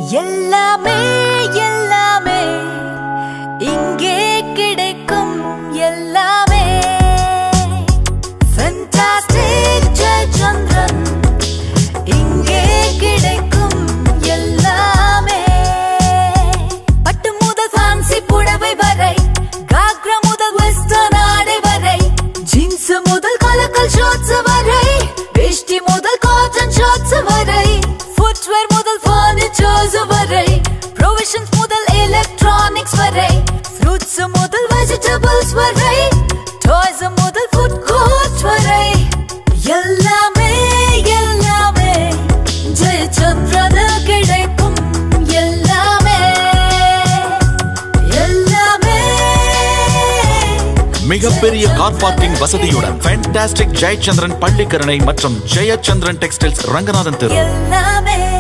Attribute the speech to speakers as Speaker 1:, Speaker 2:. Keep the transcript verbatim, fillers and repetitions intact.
Speaker 1: எல்லாமே எல்லாமே இங்கே கிடைக்கும் எல்லாமே ஃபேண்டாஸ்டிக் ஜெயச்சந்திரன் இங்கே கிடைக்கும் எல்லாமே பட்டு முதல் ஃபேன்சி புடவை வரை காக்ரா முதல் வெஸ்டர்ன் ஆடை வரை ஜீன்ஸ் முதல் கலக்கல் ஷார்ட்ஸ் வரை வேஷ்டி முதல் காட்டன் ஷார்ட்ஸ் வரை ஃபுட்வேர் முதல் ஃபர்னிச்சர்ஸ் வரை ப்ரொவிஷன்ஸ் முதல் எலக்ட்ரானிக்ஸ் வரை ஃப்ரூட்ஸ் முதல் வெஜிடபிள்ஸ் வரை டாய்ஸ் முதல் ஃபுட் கோர்ட்ஸ் வரை எல்லாமே எல்லாமே ஜெயச்சந்திரன் கிடைக்கும் எல்லாமே எல்லாமே
Speaker 2: மிகப்பெரிய கார் பார்க்கிங் வசதியுடன் ஃபேண்டாஸ்டிக் ஜெயச்சந்திரன் பள்ளிக்கரணை மற்றும் ஜெயச்சந்திரன் டெக்ஸ்டைல்ஸ் ரங்கநாதன் தெரு.